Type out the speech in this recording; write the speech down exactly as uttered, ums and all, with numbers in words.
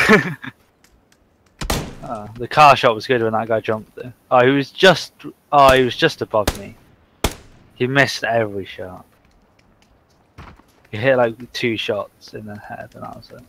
Oh, the car shot was good when that guy jumped there. Oh, he was just. Oh, he was just above me. He missed every shot. He hit like two shots in the head, and that was it.